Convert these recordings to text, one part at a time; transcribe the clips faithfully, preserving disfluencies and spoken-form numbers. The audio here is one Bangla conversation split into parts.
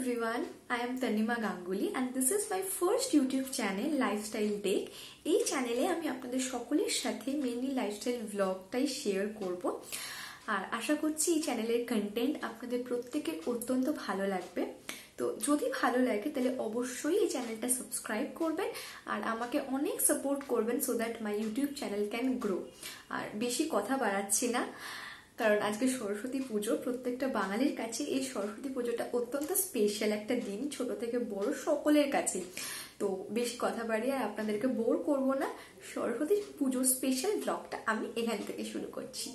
everyone, I am Tanima Ganguly and this is my first YouTube channel Lifestyle Deck. এই চ্যানেলে আমি আপনাদের সকলের সাথে মেইনলি লাইফস্টাইল ব্লগটাই শেয়ার করব আর আশা করছি এই চ্যানেলের কন্টেন্ট আপনাদের প্রত্যেকের অত্যন্ত ভালো লাগবে। তো যদি ভালো লাগে তাহলে অবশ্যই এই চ্যানেলটা সাবস্ক্রাইব করবেন আর আমাকে অনেক সাপোর্ট করবেন so that my YouTube channel can grow. আর বেশি কথা বাড়াচ্ছি না কারণ আজকে সরস্বতী পুজো, প্রত্যেকটা বাঙালির কাছে এই সরস্বতী পুজোটা অত্যন্ত স্পেশাল একটা দিন, ছোট থেকে বড় সকলের কাছে। তো বেশি কথা বাড়িয়ে আর আপনাদেরকে বোর করব না, সরস্বতী পুজো স্পেশাল ব্লগটা আমি এখান থেকে শুরু করছি।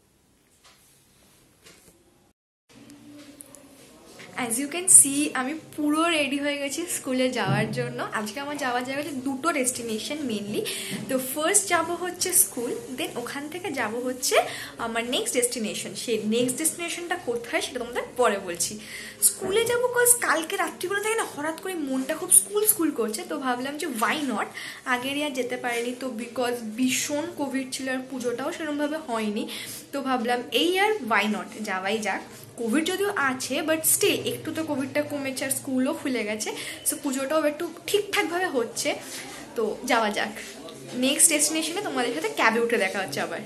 অ্যাজ ইউ ক্যান সি আমি পুরো রেডি হয়ে গেছি স্কুলে যাওয়ার জন্য। আজকে আমার যাওয়ার জায়গা হচ্ছে দুটো ডেস্টিনেশন মেনলি। তো ফার্স্ট যাব হচ্ছে স্কুল, দেন ওখান থেকে যাব হচ্ছে আমার নেক্সট ডেস্টিনেশন। সেই নেক্সট ডেস্টিনেশনটা কোথায় সেটা তোমাদের পরে বলছি। স্কুলে যাবো কজ কালকে রাত্রিবেলা থেকে না হঠাৎ করে মনটা খুব স্কুল স্কুল করছে, তো ভাবলাম যে ওয়াই নট। আগের আর যেতে পারিনি তো বিকজ ভীষণ কোভিড ছিল আর পুজোটাও সেরকমভাবে হয়নি, তো ভাবলাম এই আর ওয়াই নট যাওয়াই যাক। কোভিড যদিও আছে বাট স্টিল একটু তো কোভিডটা কমেছে আর স্কুলও খুলে গেছে, সো পুজোটাও একটু ঠিকঠাকভাবে হচ্ছে, তো যাওয়া যাক। নেক্সট ডেস্টিনেশনে তোমাদের সাথে ক্যাবে উঠে দেখা হচ্ছে আবার।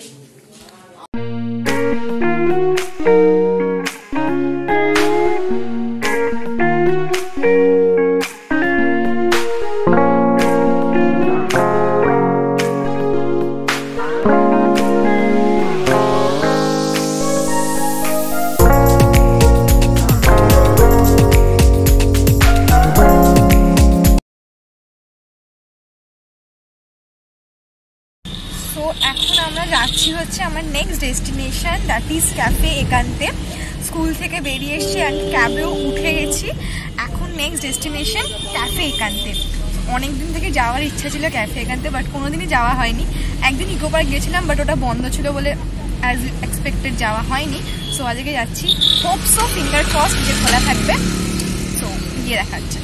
তো এখন আমরা যাচ্ছি হচ্ছে আমার next destination, that is cafe Ekante. School থেকে বেরিয়ে এসেছি অ্যান্ড ক্যাবেও উঠে গেছি। এখন নেক্সট ডেস্টিনেশন ক্যাফে একান্তে। অনেকদিন থেকে যাওয়ার ইচ্ছা ছিল ক্যাফে একান্তে, বাট কোনোদিনই যাওয়া হয়নি। একদিন ইকো পার্ক গেছিলাম বাট ওটা বন্ধ ছিল বলে অ্যাজ এক্সপেক্টেড যাওয়া হয়নি। সো আজকে যাচ্ছি, হোপস ও ফিঙ্গার ক্রসড যে খোলা থাকবে। সো গিয়ে দেখা হচ্ছে।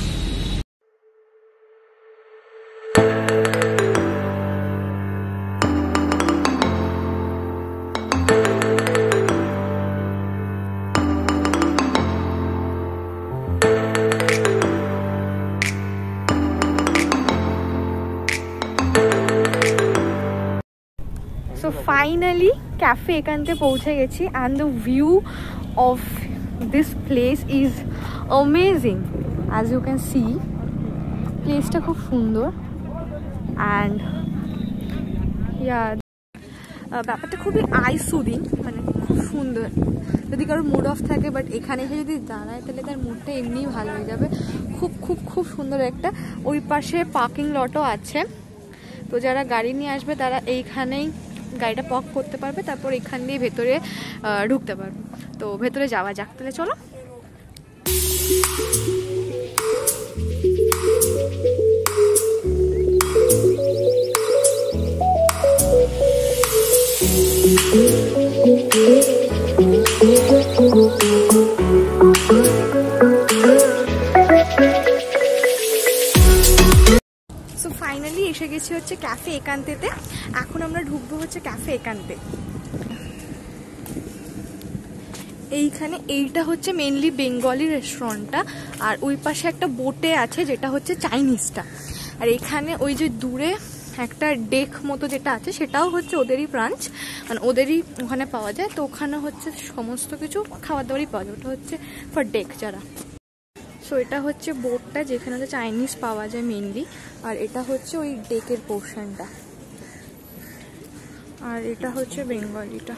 So finally cafe ekante পৌঁছে গেছি and the view of this place is amazing. As you can see, place টা খুব সুন্দর and yeah, ব্যাপারটা খুবই আই সুদিং, মানে খুব সুন্দর। যদি কারোর মুড অফ থাকে বাট এখানে এসে যদি দাঁড়ায় তাহলে তার মুডটা এমনিই ভালো হয়ে যাবে। খুব খুব খুব সুন্দর একটা। ওই পাশে পার্কিং লটও আছে, তো যারা গাড়ি নিয়ে আসবে তারা এইখানেই গাড়িটা পার্ক করতে পারবে, তারপর এখান দিয়ে ভেতরে ঢুকতে পারবে। তো ভেতরে যাওয়া যাক তাহলে, চলো। সো ফাইনালি এসে গেছি হচ্ছে ক্যাফে একান্তেতে। এখন আমরা ঢুকবো হচ্ছে ক্যাফে একান্তে। এইখানে এইটা হচ্ছে মেনলি বেঙ্গলি রেস্টুরেন্টটা, আর ওই পাশে একটা বোটে আছে যেটা হচ্ছে চাইনিজটা। আর এখানে ওই যে দূরে একটা ডেক মতো যেটা আছে সেটাও হচ্ছে ওদেরই ব্রাঞ্চ, মানে ওদেরই ওখানে পাওয়া যায়। তো ওখানে হচ্ছে সমস্ত কিছু খাবার দাবারই পাওয়া যায়, ওটা হচ্ছে ফর ডেক যারা। সো এটা হচ্ছে বোটটা যেখানে হচ্ছে চাইনিজ পাওয়া যায় মেনলি, আর এটা হচ্ছে ওই ডেকের পোর্শনটা, আর এটা হচ্ছে বেঙ্গলিটা।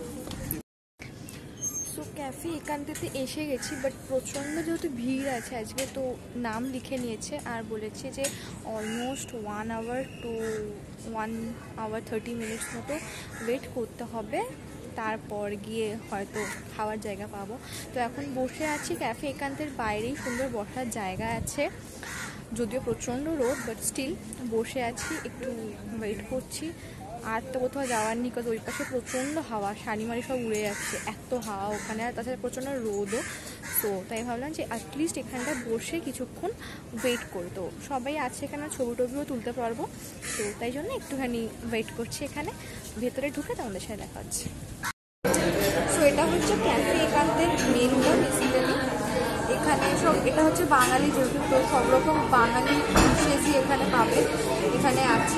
সো ক্যাফে একান্তেতে এসে গেছি, বাট প্রচণ্ড যেহেতু ভিড় আছে আজকে, তো নাম লিখে নিয়েছে আর বলেছে যে almost one hour to one hour thirty minutes মতো ওয়েট করতে হবে, তারপর গিয়ে হয়তো খাওয়ার জায়গা পাবো। তো এখন বসে আছি ক্যাফে একান্তের বাইরেই, সুন্দর বসার জায়গা আছে, যদিও প্রচণ্ড রোদ বাট স্টিল বসে আছি, একটু ওয়েট করছি। আর তো কোথাও যাওয়ার নি, কারণ ওই পাশে প্রচণ্ড হাওয়া, শাড়ি মারি সব উড়ে যাচ্ছে, এত হাওয়া ওখানে, আর তাছাড়া প্রচণ্ড রোদও। তো তাই ভাবলাম যে অ্যাটলিস্ট এখানটা বসে কিছুক্ষণ ওয়েট করি। তো সবাই আছে এখানে, ছবি টবিও তুলতে পারবো, তো তাই জন্য একটুখানি ওয়েট করছি এখানে। ভেতরে ঢুকে তোমাদের সাথে দেখা হচ্ছে। সো এটা হচ্ছে ক্যাফে একান্তের মেনুটা বেসিক্যালি। এখানে সব, এটা হচ্ছে বাঙালি যেহেতু, তো সব রকম বাঙালি ডিশেসই এখানে পাবে। এখানে আছে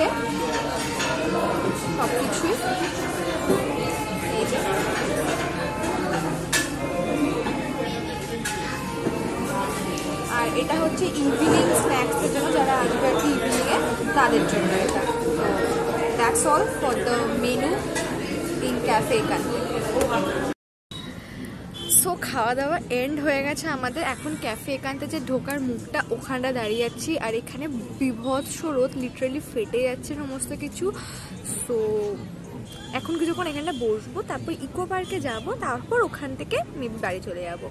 সব কিছুই। এই যে আর এটা হচ্ছে ইভিনিং স্ন্যাক্সের জন্য, যারা আসবে আর কি ইভিনিংয়ে তাদের জন্য এটা। That's all for the menu in cafe country. So খাওয়া দাওয়া এন্ড হয়ে গেছে আমাদের। এখন ক্যাফে একান্তে যে ঢোকার মুখটা ওখানটা দাঁড়িয়ে যাচ্ছি, আর এখানে বিভৎস রোদ, লিটারালি ফেটে যাচ্ছে সমস্ত কিছু। সো এখন কিছুক্ষণ এখানটা বসবো, তারপর ইকো পার্কে যাবো, তারপর ওখান থেকে মেবি বাড়ি চলে যাবো।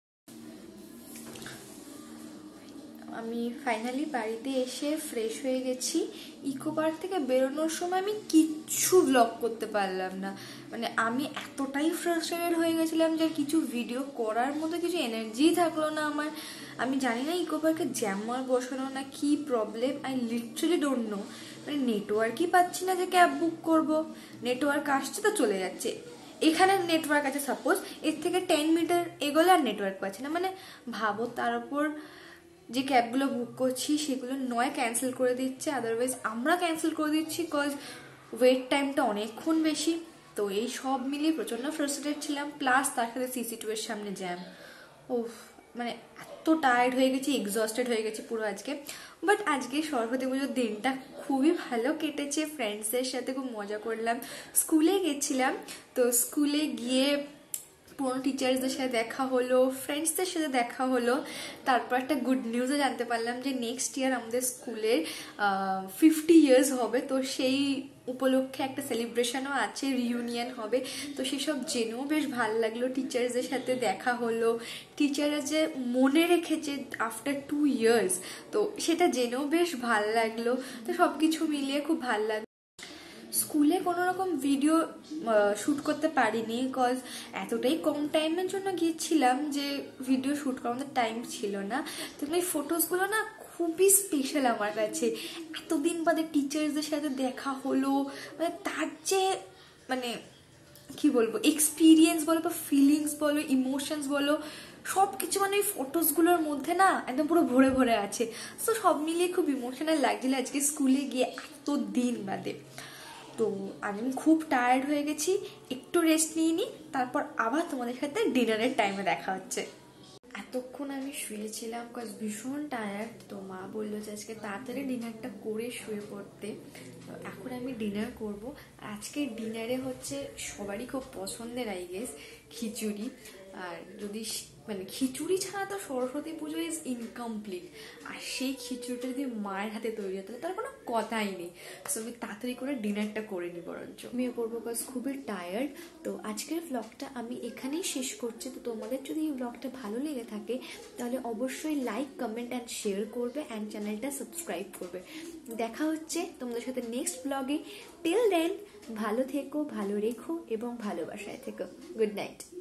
আমি ফাইনালি বাড়িতে এসে ফ্রেশ হয়ে গেছি। ইকো পার্ক থেকে বেরোনোর সময় আমি কিচ্ছু ব্লগ করতে পারলাম না, মানে আমি এতটাই ফ্রাস্ট্রেটেড হয়ে গেছিলাম যে কিছু ভিডিও করার মতো কিছু এনার্জি থাকলো না আমার। আমি জানি না ইকো পার্কে জ্যামার বসানো না কি problem, I literally don't know. মানে নেটওয়ার্কই পাচ্ছি না যে ক্যাব বুক করব, নেটওয়ার্ক আসছে তো চলে যাচ্ছে। এখানে নেটওয়ার্ক আছে সাপোজ, এর থেকে টেন মিটার এগোলে আর নেটওয়ার্ক পাচ্ছি না। মানে ভাবো, তার উপর যে ক্যাবগুলো বুক করছি সেগুলো নয় ক্যান্সেল করে দিচ্ছে, আদারওয়াইজ আমরা ক্যান্সেল করে দিচ্ছি কজ ওয়েট টাইমটা অনেকক্ষণ বেশি। তো এই সব মিলিয়ে প্রচণ্ড ফ্রাস্ট্রেটেড ছিলাম, প্লাস তার সাথে সিসি টু এর সামনে জ্যাম। ও মানে এত টায়ার্ড হয়ে গেছি, এক্সস্টেড হয়ে গেছি পুরো আজকে। বাট আজকে সরস্বতী পুজোর দিনটা খুবই ভালো কেটেছে, ফ্রেন্ডসদের সাথে খুব মজা করলাম। স্কুলে গেছিলাম, তো স্কুলে গিয়ে পুরনো টিচার্সদের সাথে দেখা হলো, ফ্রেন্ডসদের সাথে দেখা হলো। তারপর একটা গুড নিউজও জানতে পারলাম যে নেক্সট ইয়ার আমাদের স্কুলের ফিফটি ইয়ার্স হবে, তো সেই উপলক্ষে একটা সেলিব্রেশনও আছে, রিউনিয়ন হবে। তো সেসব জেনেও বেশ ভালো লাগলো, টিচার্সদের সাথে দেখা হলো, টিচাররা যে মনে রেখেছে আফটার টু ইয়ার্স, তো সেটা জেনেও বেশ ভালো লাগলো। তো সব কিছু মিলিয়ে খুব ভালো লাগলো। স্কুলে কোনো রকম ভিডিও শ্যুট করতে পারিনি, বিকজ এতটাই কম টাইমের জন্য গিয়েছিলাম যে ভিডিও শ্যুট করার মতো টাইম ছিল না। তো এই ফটোসগুলো না খুবই স্পেশাল আমার কাছে। এতদিন বাদে টিচার্সদের সাথে দেখা হলো, মানে তার যে মানে কি বলবো এক্সপিরিয়েন্স বলো বা ফিলিংস বলো, ইমোশনস বলো, সব কিছু মানে ওই ফটোসগুলোর মধ্যে না একদম পুরো ভরে ভরে আছে। তো সব মিলিয়ে খুব ইমোশনাল লাগছিল আজকে স্কুলে গিয়ে এত দিন বাদে। তো আমি খুব টায়ার্ড হয়ে গেছি, একটু রেস্ট নিয়ে নিই, তারপর আবার তোমাদের সাথে ডিনারের টাইমে দেখা হচ্ছে। এতক্ষণ আমি শুয়েছিলাম কজ ভীষণ টায়ার্ড, তো মা বললো যে আজকে তাড়াতাড়ি ডিনারটা করে শুয়ে পড়তে। তো এখন আমি ডিনার করব। আজকে ডিনারে হচ্ছে সবারই খুব পছন্দের আই গেস খিচুড়ি। আর যদি মানে খিচুড়ি ছাড়া তো সরস্বতী পুজো ইজ ইনকমপ্লিট, আর সেই খিচুড়িটা যদি মায়ের হাতে তৈরি হতো তার কোনো কথাই নেই। সো আমি তাড়াতাড়ি করে ডিনারটা করে নিই বরঞ্চ মেয়ে পড়বো, কজ খুবই টায়ার্ড। তো আজকের ব্লগটা আমি এখানেই শেষ করছি। তো তোমাদের যদি এই ব্লগটা ভালো লেগে থাকে তাহলে অবশ্যই লাইক, কমেন্ট অ্যান্ড শেয়ার করবে অ্যান্ড চ্যানেলটা সাবস্ক্রাইব করবে। দেখা হচ্ছে তোমাদের সাথে নেক্সট ব্লগে। টিল দেন ভালো থেকো, ভালো রেখো এবং ভালোবাসায় থেকো। Good night.